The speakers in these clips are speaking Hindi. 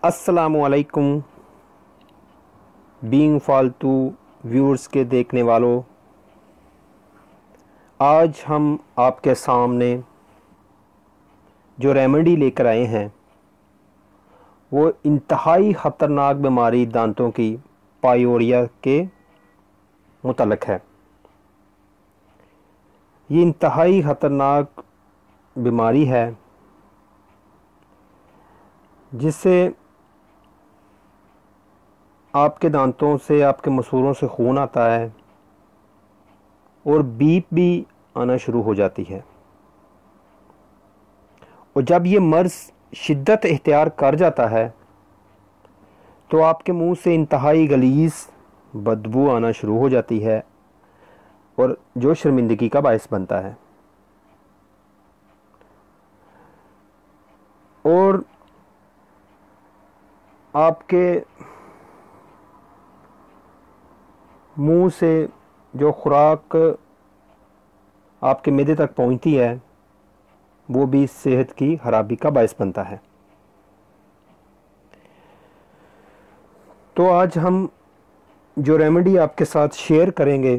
अस्सलामुअलैकुम बीइंग फालतू व्यूअर्स के देखने वालों, आज हम आपके सामने जो रेमेडी लेकर आए हैं वो इंतहाई ख़तरनाक बीमारी दांतों की पायोरिया के मुतल्लिक़ है। ये इंतहाई ख़तरनाक बीमारी है जिससे आपके दांतों से, आपके मसूड़ों से खून आता है और बीप भी आना शुरू हो जाती है। और जब ये मर्ज़ शिद्दत इख्तियार कर जाता है तो आपके मुंह से इंतहाई गलीज़ बदबू आना शुरू हो जाती है और जो शर्मिंदगी का बायस बनता है। और आपके मुंह से जो खुराक आपके मैदे तक पहुंचती है वो भी सेहत की खराबी का बायस बनता है। तो आज हम जो रेमेडी आपके साथ शेयर करेंगे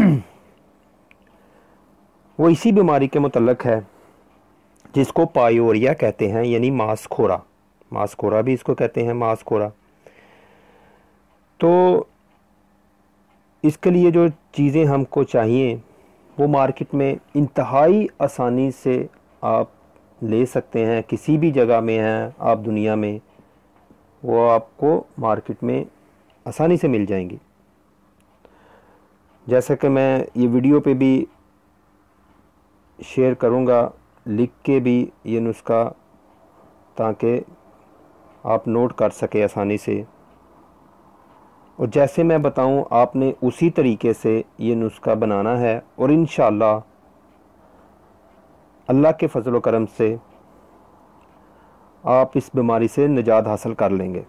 वो इसी बीमारी के मुतल्लिक़ है जिसको पायोरिया कहते हैं, यानी मांस खोरा। मांस खोरा भी इसको कहते हैं, मांस खोरा। तो इसके लिए जो चीज़ें हमको चाहिए वो मार्केट में इंतहाई आसानी से आप ले सकते हैं। किसी भी जगह में हैं आप दुनिया में, वो आपको मार्केट में आसानी से मिल जाएंगी। जैसा कि मैं ये वीडियो पे भी शेयर करूँगा, लिख के भी ये नुस्खा, ताकि आप नोट कर सके आसानी से। और जैसे मैं बताऊं आपने उसी तरीके से ये नुस्खा बनाना है और इंशाअल्लाह अल्लाह के फजल व करम से आप इस बीमारी से निजात हासिल कर लेंगे।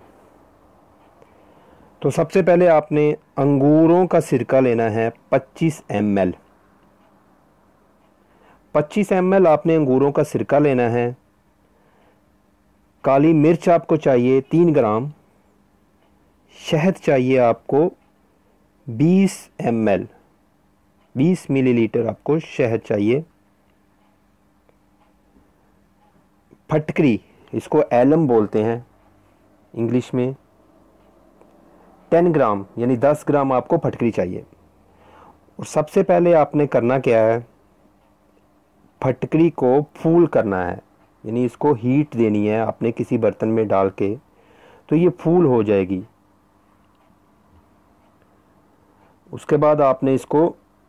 तो सबसे पहले आपने अंगूरों का सिरका लेना है 25 ml। 25 ml आपने अंगूरों का सिरका लेना है। काली मिर्च आपको चाहिए 3 ग्राम। शहद चाहिए आपको 20 ml, 20 मिलीलीटर आपको शहद चाहिए। फटकरी, इसको एलम बोलते हैं इंग्लिश में, 10 ग्राम यानी 10 ग्राम आपको फटकरी चाहिए। और सबसे पहले आपने करना क्या है, फटकरी को फूल करना है, यानी इसको हीट देनी है आपने किसी बर्तन में डाल के, तो ये फूल हो जाएगी। उसके बाद आपने इसको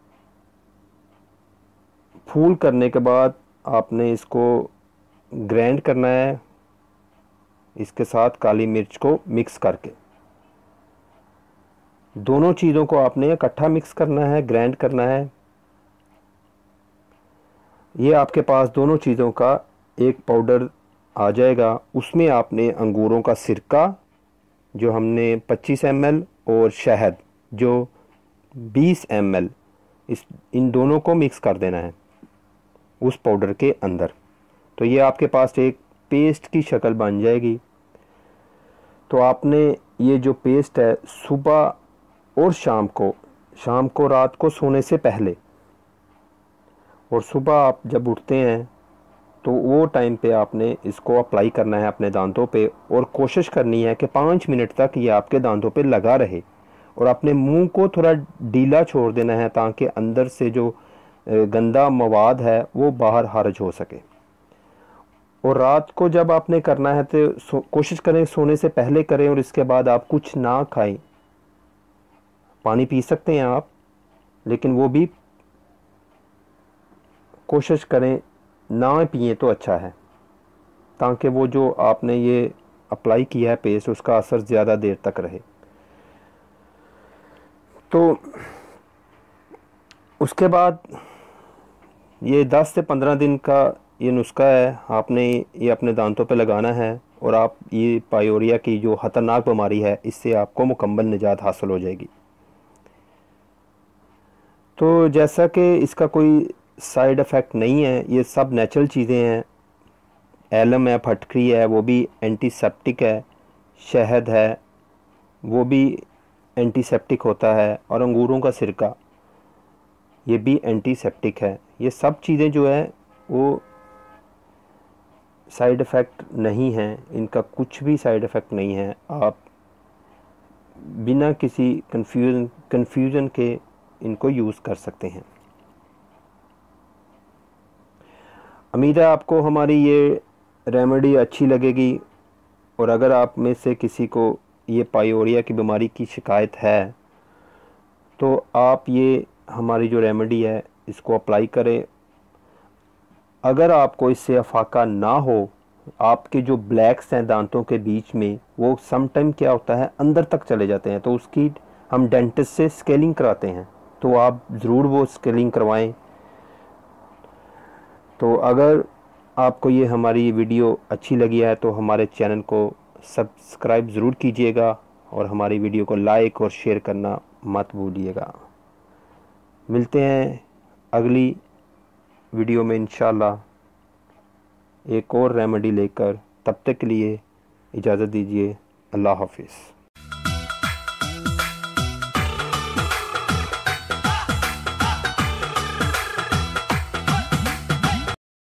फूल करने के बाद आपने इसको ग्राइंड करना है, इसके साथ काली मिर्च को मिक्स करके। दोनों चीज़ों को आपने इकट्ठा मिक्स करना है, ग्राइंड करना है। ये आपके पास दोनों चीज़ों का एक पाउडर आ जाएगा। उसमें आपने अंगूरों का सिरका जो हमने 25 ml और शहद जो 20 ml, इन दोनों को मिक्स कर देना है उस पाउडर के अंदर। तो ये आपके पास एक पेस्ट की शक्ल बन जाएगी। तो आपने ये जो पेस्ट है सुबह और शाम को रात को सोने से पहले और सुबह आप जब उठते हैं तो वो टाइम पे आपने इसको अप्लाई करना है अपने दांतों पे। और कोशिश करनी है कि 5 मिनट तक ये आपके दांतों पे लगा रहे और अपने मुंह को थोड़ा ढीला छोड़ देना है ताकि अंदर से जो गंदा मवाद है वो बाहर खारिज हो सके। और रात को जब आपने करना है तो कोशिश करें सोने से पहले करें और इसके बाद आप कुछ ना खाएं। पानी पी सकते हैं आप, लेकिन वो भी कोशिश करें ना पिए तो अच्छा है, ताकि वो जो आपने ये अप्लाई किया है पेस्ट उसका असर ज़्यादा देर तक रहे। तो उसके बाद ये 10 से 15 दिन का ये नुस्खा है, आपने ये अपने दांतों पे लगाना है और आप ये पायोरिया की जो ख़तरनाक बीमारी है इससे आपको मुकम्मल निजात हासिल हो जाएगी। तो जैसा कि इसका कोई साइड इफ़ेक्ट नहीं है, ये सब नेचुरल चीज़ें हैं। एलम है, फटकरी है, वो भी एंटीसेप्टिक है, शहद है वो भी एंटीसेप्टिक होता है, और अंगूरों का सिरका ये भी एंटीसेप्टिक है। ये सब चीज़ें जो है वो साइड इफ़ेक्ट नहीं हैं, इनका कुछ भी साइड इफ़ेक्ट नहीं है। आप बिना किसी कन्फ्यूज़न के इनको यूज़ कर सकते हैं। उम्मीद है आपको हमारी ये रेमेडी अच्छी लगेगी, और अगर आप में से किसी को ये पायोरिया की बीमारी की शिकायत है तो आप ये हमारी जो रेमेडी है इसको अप्लाई करें। अगर आपको इससे अफाका ना हो, आपके जो ब्लैक्स हैं दांतों के बीच में वो सम टाइम क्या होता है अंदर तक चले जाते हैं, तो उसकी हम डेंटिस्ट से स्केलिंग कराते हैं, तो आप ज़रूर वो स्केलिंग करवाएं। तो अगर आपको ये हमारी वीडियो अच्छी लगी है तो हमारे चैनल को सब्सक्राइब ज़रूर कीजिएगा, और हमारी वीडियो को लाइक और शेयर करना मत भूलिएगा। मिलते हैं अगली वीडियो में इंशाल्लाह एक और रेमेडी लेकर। तब तक के लिए इजाज़त दीजिए। अल्लाह हाफिज़।